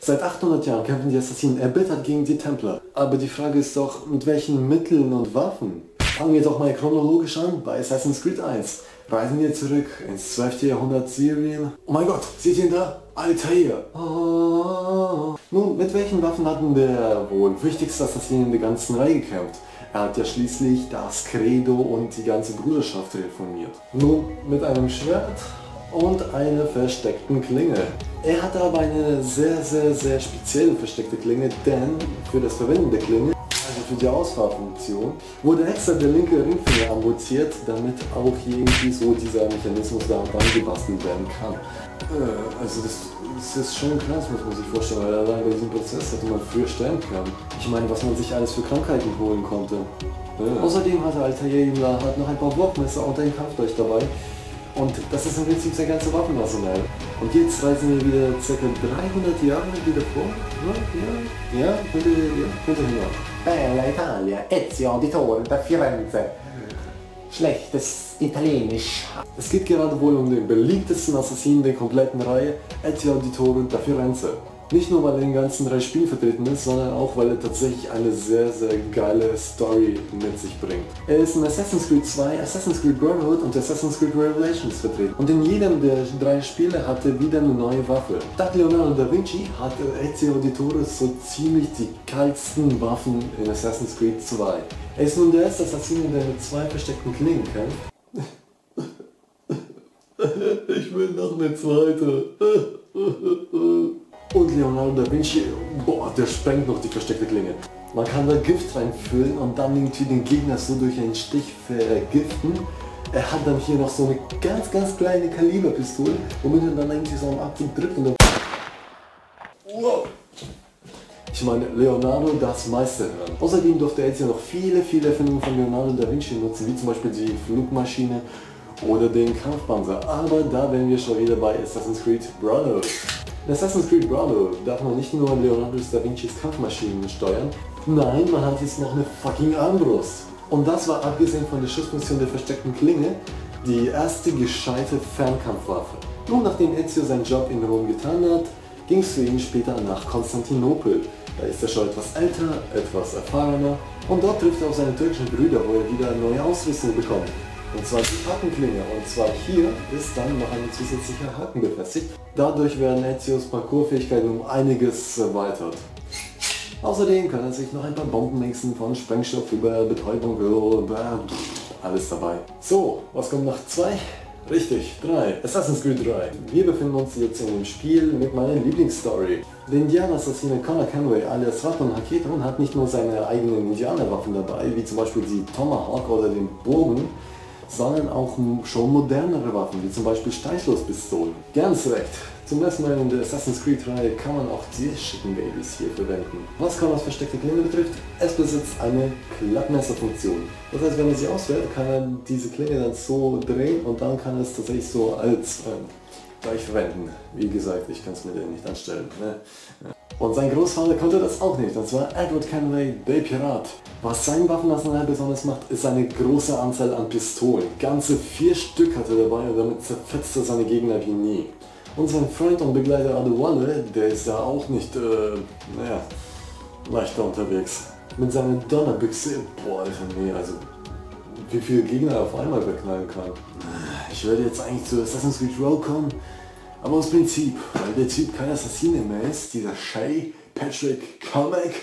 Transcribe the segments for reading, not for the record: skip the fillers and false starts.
Seit 800 Jahren kämpfen die Assassinen erbittert gegen die Templer. Aber die Frage ist doch, mit welchen Mitteln und Waffen? Fangen wir doch mal chronologisch an bei Assassin's Creed 1. Reisen wir zurück ins 12. Jahrhundert Syrien. Oh mein Gott, seht ihr ihn da? Altair! Oh. Nun, mit welchen Waffen hatten der wohl wichtigste Assassin in der ganzen Reihe gekämpft? Er hat ja schließlich das Credo und die ganze Bruderschaft reformiert. Nun, mit einem Schwert und einer versteckten Klinge. Er hatte aber eine sehr spezielle versteckte Klinge, denn für das Verwenden der Klinge, also für die Ausfahrfunktion, wurde extra der linke Ringfinger amputiert, damit auch irgendwie so dieser Mechanismus da angebastelt werden kann. Also das ist schon krass, muss man sich vorstellen, weil allein bei diesem Prozess hätte man früher sterben können. Ich meine, was man sich alles für Krankheiten holen konnte. Außerdem hatte Altair halt noch ein paar Wurfmesser und ein Kampfdolch dabei. Und das ist im Prinzip sein ganzer Waffenarsenal. Und jetzt reisen wir wieder ca. 300 Jahre wieder vor. Ja, könnte hin. Bella Italia, Ezio Auditore da Firenze. Schlechtes Italienisch. Es geht gerade wohl um den beliebtesten Assassinen der kompletten Reihe, Ezio Auditore da Firenze. Nicht nur weil er in den ganzen 3 Spielen vertreten ist, sondern auch weil er tatsächlich eine sehr geile Story mit sich bringt. Er ist in Assassin's Creed 2, Assassin's Creed Brotherhood und Assassin's Creed Revelations vertreten. Und in jedem der 3 Spiele hat er wieder eine neue Waffe. Statt Leonardo da Vinci hat Ezio Auditore so ziemlich die geilsten Waffen in Assassin's Creed 2. Er ist nun der erste Assassin, der mit 2 versteckten Klingen kämpft. Ich will noch eine zweite. Und Leonardo da Vinci, boah, der sprengt noch die versteckte Klinge. Man kann da Gift reinfüllen und dann irgendwie den Gegner so durch einen Stich vergiften. Er hat dann hier noch so eine ganz kleine Kaliberpistole, womit er dann eigentlich so am Abzug drückt und dann... Wow. Ich meine, Leonardo das Meisterhirn. Außerdem durfte Ezio noch viele Erfindungen von Leonardo da Vinci nutzen, wie zum Beispiel die Flugmaschine oder den Kampfpanzer. Aber da wären wir schon wieder bei Assassin's Creed Brotherhood. In Assassin's Creed Brotherhood darf man nicht nur Leonardo da Vincis Kampfmaschinen steuern, nein, man hat jetzt noch eine fucking Armbrust. Und das war abgesehen von der Schussfunktion der versteckten Klinge die erste gescheite Fernkampfwaffe. Nun, nachdem Ezio seinen Job in Rom getan hat, ging es für ihn später nach Konstantinopel. Da ist er schon etwas älter, etwas erfahrener und dort trifft er auf seine türkischen Brüder, wo er wieder neue Ausrüstung bekommt. Und zwar die Hakenklinge, und zwar hier ist dann noch ein zusätzlicher Haken befestigt. Dadurch werden Ezios Parkourfähigkeiten um einiges erweitert. Außerdem kann er sich noch ein paar Bomben mixen, von Sprengstoff über Betäubung, alles dabei. So, was kommt nach 2? Richtig, 3. Assassin's Creed 3. Wir befinden uns jetzt in dem Spiel mit meiner Lieblingsstory. Der Indianer-Assassine Connor Kenway alias Raton Haketon hat nicht nur seine eigenen Indianerwaffen dabei, wie zum Beispiel die Tomahawk oder den Bogen, sondern auch schon modernere Waffen, wie zum Beispiel Steinschlosspistolen. Ganz recht. Zum ersten Mal in der Assassin's Creed Reihe kann man auch diese schicken Babys hier verwenden. Was Connors versteckte Klinge betrifft, es besitzt eine Klappmesserfunktion. Das heißt, wenn er sie auswählt, kann er diese Klinge dann so drehen und dann kann er es tatsächlich so als gleich verwenden. Wie gesagt, ich kann es mir nicht anstellen. Ne? Und sein Großvater konnte das auch nicht, und zwar Edward Kenway, der Pirat. Was sein Waffenarsenal besonders macht, ist eine große Anzahl an Pistolen. Ganze 4 Stück hat er dabei und damit zerfetzt er seine Gegner wie nie. Und sein Freund und Begleiter Adewale, der ist ja auch nicht, leichter unterwegs. Mit seiner Donnerbüchse, boah Alter, nee, also wie viele Gegner er auf einmal wegknallen kann. Ich werde jetzt eigentlich zu Assassin's Creed Rogue kommen, aber aus Prinzip, weil der Typ kein Assassine mehr ist, dieser Shay Patrick Cormac,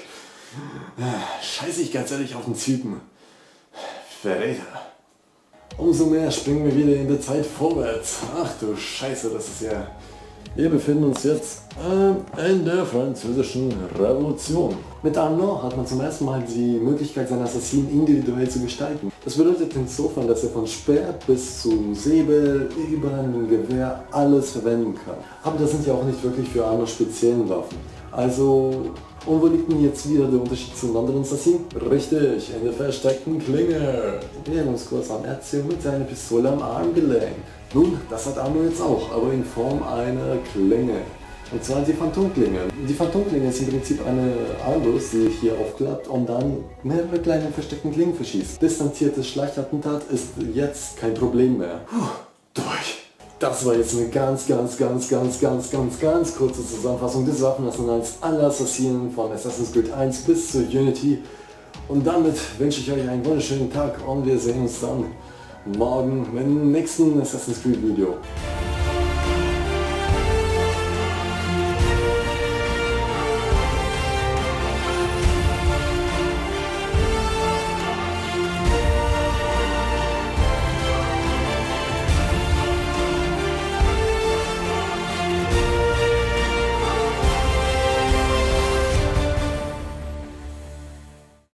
scheiße ich ganz ehrlich auf den Typen. Verräter. Umso mehr springen wir wieder in der Zeit vorwärts. Ach du Scheiße, das ist ja... Wir befinden uns jetzt in der französischen Revolution. Mit Arnaud hat man zum ersten Mal die Möglichkeit, seinen Assassinen individuell zu gestalten. Das bedeutet insofern, dass er von Speer bis zum Säbel, über ein Gewehr alles verwenden kann. Aber das sind ja auch nicht wirklich für Arnaud speziellen Waffen. Also, und wo liegt denn jetzt wieder der Unterschied zu einem anderen Assassin? Richtig, in der versteckten Klinge. Wir haben uns kurz am Ezio mit seiner Pistole am Armgelenk. Nun, das hat Arnaud jetzt auch, aber in Form einer Klinge. Und zwar die Phantomklinge. Die Phantomklinge ist im Prinzip eine Armbrust, die hier aufklappt und dann mehrere kleine versteckten Klingen verschießt. Distanziertes Schleichattentat ist jetzt kein Problem mehr. Durch. Das war jetzt eine ganz kurze Zusammenfassung des Waffenarsenals aller Assassinen von Assassin's Creed 1 bis zur Unity. Und damit wünsche ich euch einen wunderschönen Tag und wir sehen uns dann morgen mit dem nächsten Assassin's Creed Video.